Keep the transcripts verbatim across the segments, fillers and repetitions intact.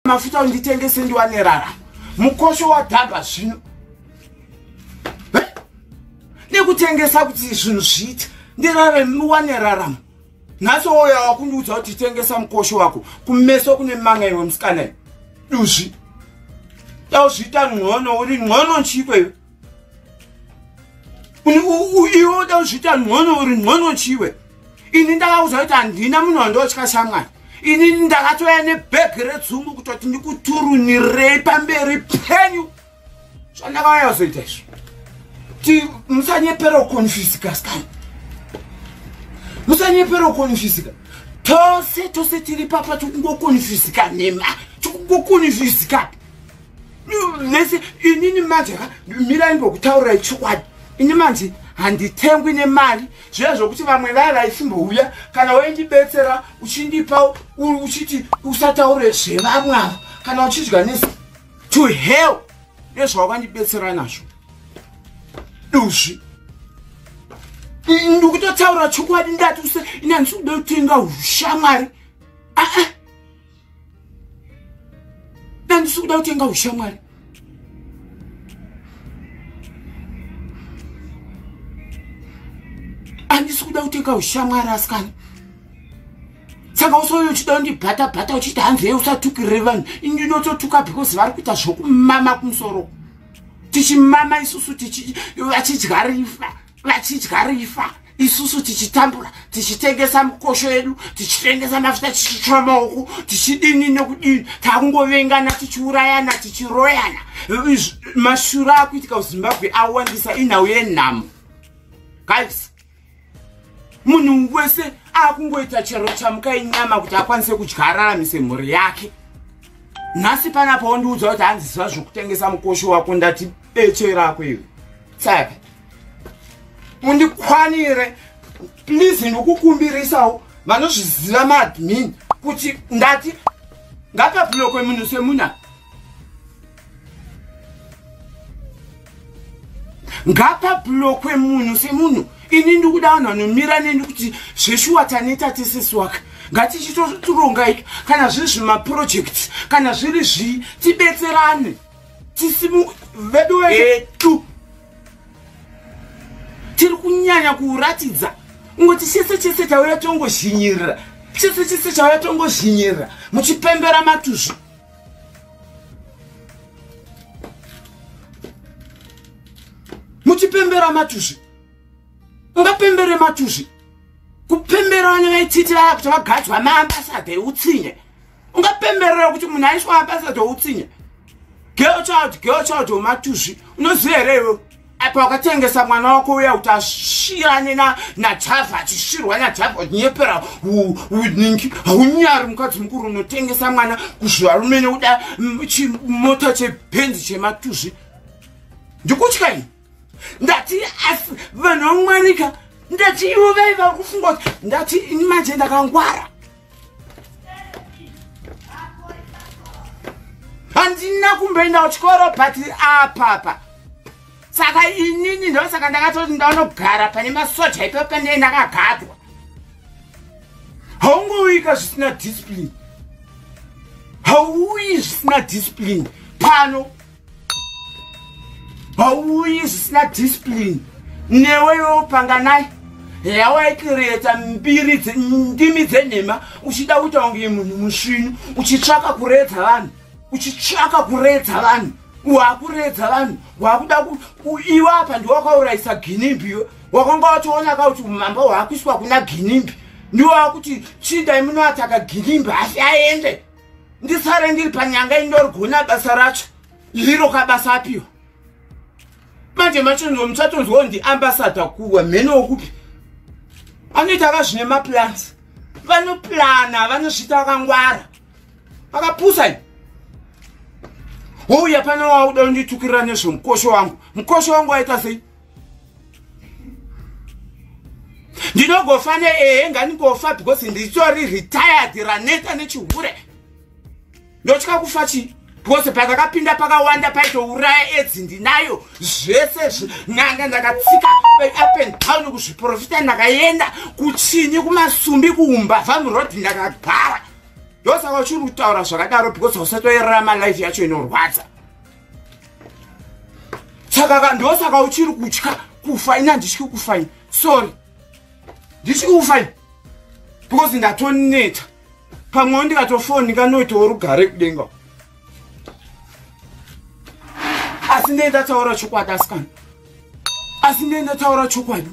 mafuta unditengese ndiwane raramo. Mukosho wadhamba zvino. Eh? Nekutengesa kuti zvinhu zviite ndirarame wane raramo. Naso oya wakundiudza kuti tengesa mukosho wako kumeso kune manga iwe musikana. Duzvi. Tauzvita ng'ono uri ng'ono chikwe. Uni uyo tauzvita ng'ono uri ng'ono chikwe. Ini ndakauza kuti handina munhu wandotya shamwari. Ini ndakatoya nebhegi redzungu kutoti ndikuturunirei pamberi penyu. Zvandakauya kuzoita izvo. Ti musanyepera kukonfisika sikana. Musanyepera kukonfisika. Tose tose tiri papa tikungokonfisika nema. Tikungokonfisika. Nese inini manje mira ngokutaura chokwadi. Ini manje handitengwi nemali zviya zvokuti vamwe vaya vaichimbouya kana waindibetsera uchindipa uchiti usataure zvevamwe ava kana uchidya nesi to hell nezvawakandibetsera nazvo. Duzvi ndikutotaura chokwadi ndati use ini handisi kuda kutenga ushamwari. Aa handisi kuda kutenga ushamwari. Handisi kuda kutenga ushamwari asikana. Saka usoyo uchida undibhata bhata uchiti hanzi usatukire vanhu. Ndinototuka because vari kuita zvokumama kumusoro. Tichimama isusu vachidya rifa vachidya rifa isusu tichitambura tichitengesa mukosho yedu tichitengesa mafuta tichichwa maoko tichidini nekudini takungovengana tichiurayana tichiroyana. Mashura akuitika kuZimbabwe awandisa inhau yenhamo. Guys, munhu wese akungoita chero chamukainyama kuti akwanise kudyaramise mhuri yake. Nhasi panapo wandiudza kuti hanzi ziva zvokutengesa mukosho wako ndati beche rako iwe. Saka mundikwanire please ndikukumbirisawo vanozviziva maadmin kuti ndati ngapabhulokwe munhu semuna. Ngapabhulokwe munhu semunhu. Ini ndikuda vanhu vanomira neni kuti zveshuwa taneta tesisi waka ngatichitorongaika kana zviri zvimapurojekti kana zviri zvii tibetserane tisimu vedu vedu tiri kunyanya kuratidza ngoti chese chese tauya tongozhinyirira chese chese tauya tongozhinyirira muchipembera matuzvi. Muchipembera matuzvi. Ungapembere matuzvi. Kupembera vana vaititi vaya kuti vagadzwa maambasada eutsinye. Ungapemberera kuti munhu aiswa ambasada eutsinye. Girl child, girl child wematuzvi. Unoziva here iwe apa wakatengesa mwana wako uya kuti ashirane najavha achishirwa najavha unyepera ningi haunyari mukadzi mukuru unotengesa mwana kuzvivarume nekuda chimota chebhenzi chematuzvi. Ndikutya ini. Ndati asi vanhu vamwarika ndati ivo vaiva kufunga kuti ndati ini manje ndakangwara. Handina kumboenda kuchikoro but apapa. Saka inini ndosaka ndakatoti ndaunogara pane masoja ipapo pane ndakagadwa. Haungowika zvisina discipline. Hauyi zvisina discipline pano. Hauyi zvisina discipline. Newewo panganai yawaikireta mbiri ndimi dzenhema uchida kuita kunge munhu musvinu uchitsvaka kuredza vanhu uchitsvaka kuredza vanhu wakuredza vanhu wakuda iwe apa ndiwakaurayisa Ginimbi wakanga watoona kuti umambo hwakuiswa kuna Ginimbi ndiwo wakuti chidai munoataka Ginimbi asi aende ndisare ndiri panyanga indorigona basa racho iro kabasa apiwa. Manje machonzo muchatonzwa ndi ambassador kuwa meno okupi anoita kazvine maplans vanoplana vanosvita vakangwara vakapusa. Wouya pano wauda unditukirira nezvomukosho wangu. Mukosho wangu waita sei? Ndinogofa neehe nganigofa because nditori retired raneta nechihure. Ndotya kufa chi? Because pakakapinda pakawanda paitouraya edzi ndinayo zvese n'anga ndakatsika up and down kuzviprofita ndakaenda kuchinyi kumasumbi kuumbavha murodhi ndakagara. ndosaka uchiri kutaura zvakadaro because usatoerera life yacho inorwadza. Saka ndosaka uchiri kutya kufa. Ina ndityi kufa. Sorry, ndityi kufa because ndatoneta. Pamwe ndikatofoni ndikanoita urugare kudenga. Asi ndenda taura chokwadi asikana. Asi ndenda taura chokwadi.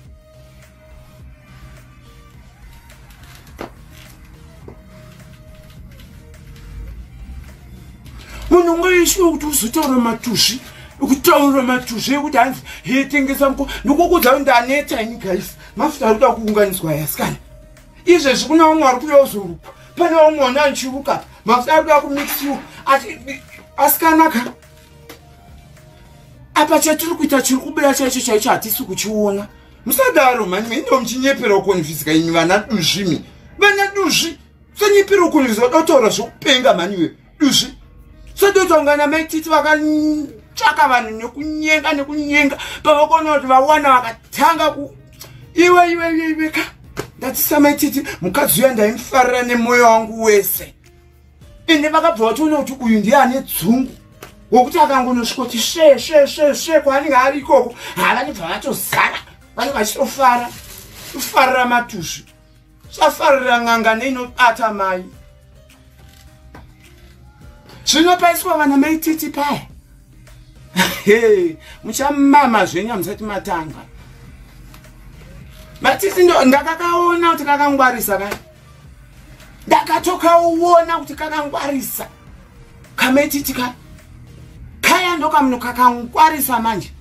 Munhu ngoishiwe kuti uzotaura matushi. Ukutaura matushi ekuti hanzi heitengesa mko. Ndikukudza kuti ndaneta ini guys. Mafuta ari kuda kuunganidzwa asikana. Izvezvi kuna umwe ari kuuya kuzorupa. Pane umwe wona anchiruka. Mafuta ari kuda kumixiwa. Asikanaka. Apa chatiri kuita chiri kubuda chaicho chaicho hatisi kuchiona. Musadaro mani, mimi ndo mchinyepera ukonfisika ini vana dushimi. Vana dushi. Sanyepera ukonfisika dotaura zvokupenga mani we. Dushi. Sadotongana maititi vakachaka vanhu nekunyenga nekunyenga. Pavakona kuti vawana vakatanga ku iwe iwe iwe iwe ka. Ndatisa maititi mukadzi uya ndaimufarira nemwoyo wangu wese. Ende vakabva vatoona kuti uyu ndiye ane dzungu. Wokuti akangonosvika kuti she she she she kwaanenge ari ikoko havanibva vatozara vanenge vachitofara kufarira matushi safarira n'anga neinobata mai. Zvino paiswa vana maititi paya muchamama zvenyu hamusati matanga. Matiti ndo ndakakaona kuti kakangwarisa kai. Ndakatokaona kuti kakangwarisa kamaititi kai. Kaya ndoka munhu kakangwarisa manje.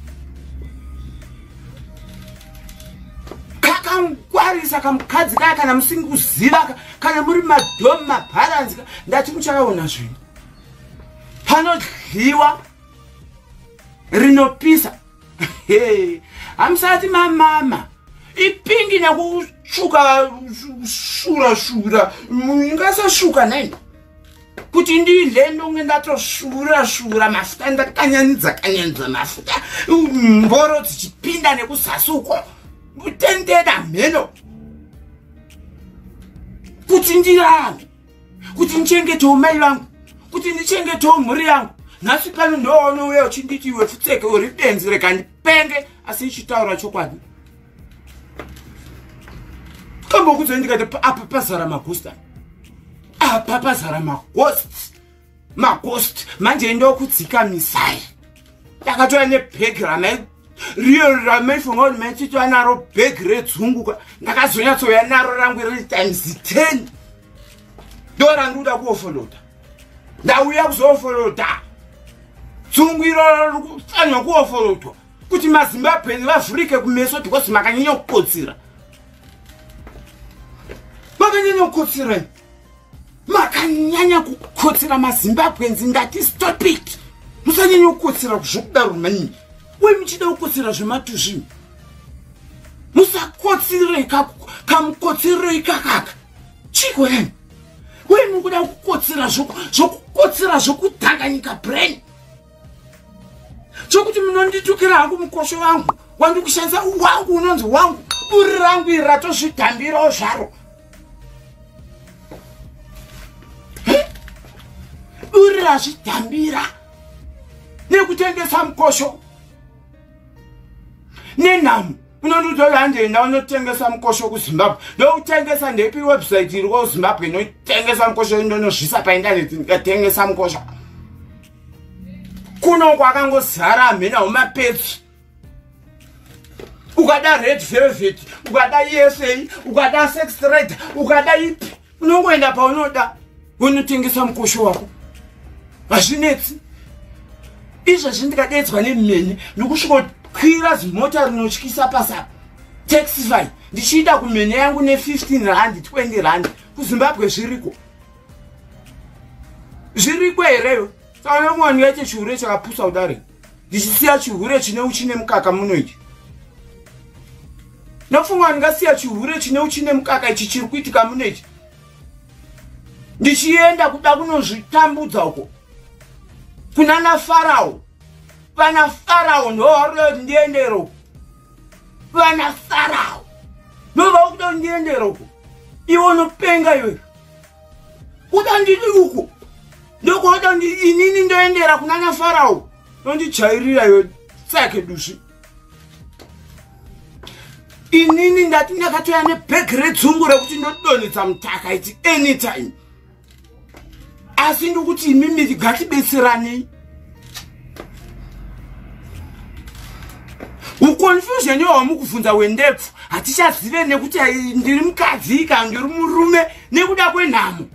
Kakangwarisa kamukadzi kaya kana musinguziva kana muri madhomu mabhalanzi ndati muchakaona zvinhu. Panodliwa rinopisa. Hamusati mamama. Ipingi nekushuka shura shura. Ngasashuka nai. Kuti ndidle ndonge ndatoshura shura mafuta ndakanyanidza kanyanidza mafuta mboro dzichipinda nekusasuko kutendeda mheno kuti ndirame kuti nichengetewo mai vangu kuti nichengetewo mhuri yangu. Nhasi pano ndoonouya uchinditi iwe futseke uri benzi rega ndipenge asi ichitaura chokwadi. Kambokudza ndikati apa pazara magusta. Apa pazara maghost. Maghost. Manje ndokudzika misai. Ndakatoya nebhegi ramai real ramai funga kuti maititoya naro bhegi redzunguka. Ndakazonyatsoya naro rangu riri times ten. Ndo randuda kuofolota. Ndauya kuzofolota. Dzungu iroro riri kufanirwa kuofolotwa. Kuti maZimbabwe vavhurike kumeso because makanyanya kukotsira. Makanyanya kukotsira. Makanyanya kukotsira maZimbabwenzi ndati stop it. Musanyanya kukotsira zvokudaro mani. We muchida kukotsira zvematushi. Musakotsire kamukotsire kakaka. Chiko yani. We mukuda kukotsira zvokukotsira zvokudhanganyika brain. Chokuti munonditukira hangu mukosho wangu. Wandikushandisa wangu unonzi wangu. Uri rangu iratozvidhambirawo zvaro. Uri razvidhambira. Nekutengesa mukosho. Nenhamu. Unondotora ndenda unotengesa mukosho kuZimbabwe. Ndokutengesa ndepi website iri kuZimbabwe inotengesa mukosho ndonozvisa painternet ndikatengesa mukosho. Kuno kwakangozara mhena umapedzi. Ukada red velvet, ukada E S A, ukada sex trade, ukada ipi. Unongoenda paunoda unotengesa mukosho wako. Hazvinetsi. Izvezvi ndikadedzwa nemheni nokusvika kwira zimota rinotyisa pasapa. Taxify. Ndichienda kumheni yangu ne fifteen rand, twenty rand. KuZimbabwe zviriko. Zviriko hereyo. Saka mwana yacho chihure chakapusa udare. Ndichisiya chihure chine uchine mukaka muno ichi. Nofunga ndingasiya chihure chine uchine mukaka ichi chiri kuitika muno ichi. Ndichienda kuda kunozvitambudza uko. Kuna na Farao. Vana Farao ndoro ndiendero. Vana Farao. Nova ukuda ndiendero. Iwo nopenga iwe. udandili uku ndokuda ndi inini ndoendera kunana Farao nondijairira yo tsake dushi inini ndati ndakatoya nebhegi redzungu rekuti ndodonedza mutaka iti anytime asi ndokuti imimi gatibetseranei uconfusion yawamukuvhunza wendepfu hatichazive nekuti ndiri mukadzi kana ndiri murume nekuda kwenhamo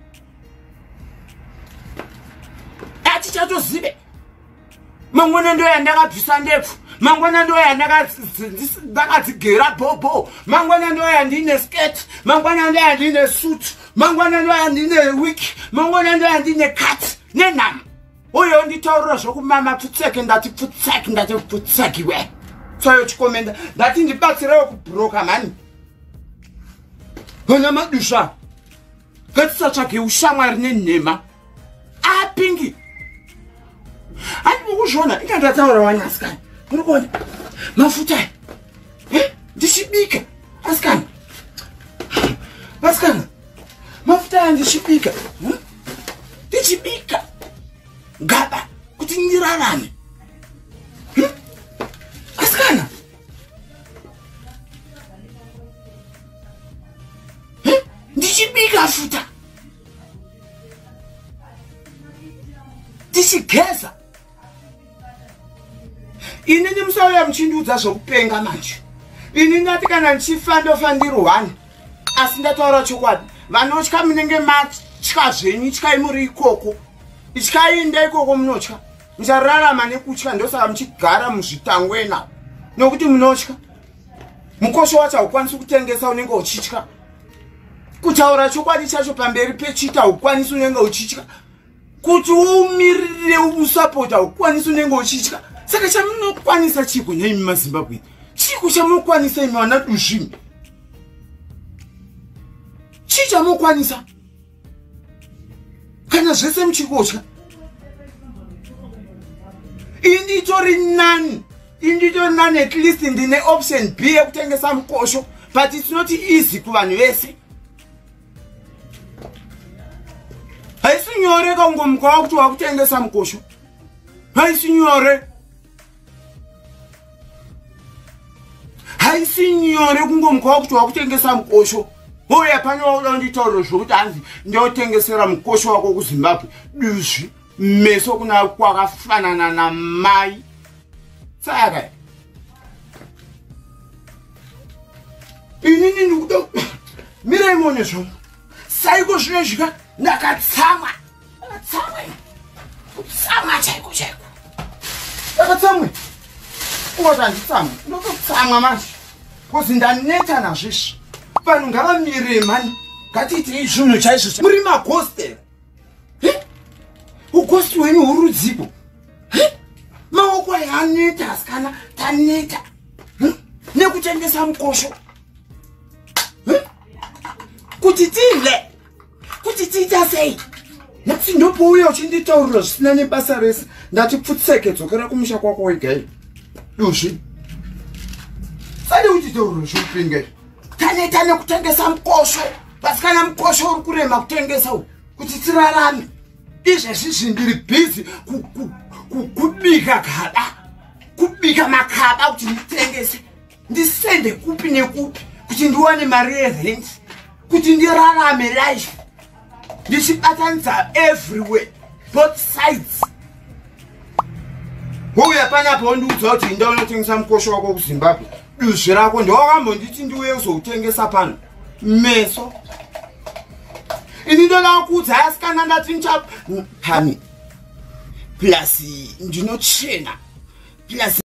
hatichatozive mangwana ndo yandakabvisa ndepfu mangwana ndo yandakadzigera bhobo mangwana ndo yandine sketi mangwana ndo yandine suit mangwana ndo yandine wiki mangwana ndo yandine kati nenhamo uyo nditaurira zvokumama pfutseke ndati pfutseki ndati pfutseki we tsayo chikomenda ndati ndibatsirewo kubhuroka mani ona madusha ngatisatsvage ushamwari nenhema apingi handikuzviona inga ndataura wanasikana muri kuona mafuta ndichibika asikana asikana mafuta aya ndichibika ndichibika gaba kuti ndirarame asikana ndichibika futa ndichigeza inini musauya muchindudza zvokupenga manje ini ndati kana ndichifa ndofa ndiri one asi ndataura chokwadi vanotya munenge matya zvenyu tyai muri ikoko ityainda ikoko munotya muchararama nekutya ndosaka muchigara muzvitangwena nokuti munotya mukosho wacho haukwanisi kutengesa unenge uchitya kutaura chokwadi chacho pamberi pechita haukwanisi unenge uchitya kuti umirire usapota haukwanisi unenge uchitya saka chamunokwanisa chiko neimi maZimbabwe chiko chamunokwanisa imi vana dushimi chii chamunokwanisa kana zvese muchikotya inditori nani inditori nani at least ndine option B yekutengesa mukosho but it's not easy kuvanhu vese haisi nyore kaungomuka wakuti wakutengesa mukosho haisi nyore haisi nyore kungomuka wakuti wakutengesa mukosho uya pane wauda nditauriro zvokuti hanzi ndiotengesera mukosho wako kuZimbabwe duzvi meso kuna kwakafanana namai saka inini ndikuda mirai muone zvangu saiko zvino zvika ndakatsamwa ndakatsamwa kutsamwa chaiko chaiko ndakatsamwa ungoti handitsamwa ndototsamwa manje kozi ndaneta nazvizvi vanhu ngavamire mani ngatiitei zvinhu chaizvo muri magostel ugosti wenyu hurudzipo maoko aya aneta asikana taneta nekutengesa mukosho kuti tile kuti tiita sei nekuti ndopouya uchinditaurira zvisina nebasa rese ndati pfutseke dzokera kumusha kwako wegai duzvi sade uchitaurira zvoupingai taneta nekutengesa mukosho vasikana mukosho uri kurema kutengesa uyu kuti tirarame izvezvizvi ndiri bhizi kubika gaba kubika makaba kuti nditengese ndisende kupi nekupi kuti ndiwane mari yerent kuti ndirarame life ndichibatanidza everywhere both sides uya panapo ndiudza kuti inda unotengesa mukosho wako kuZimbabwe duzvi rako ndowakambonditi ndiuye kuzoutengesa pano meso ini ndoda kuudza asikana ndati ndichapani plus ndinochena plus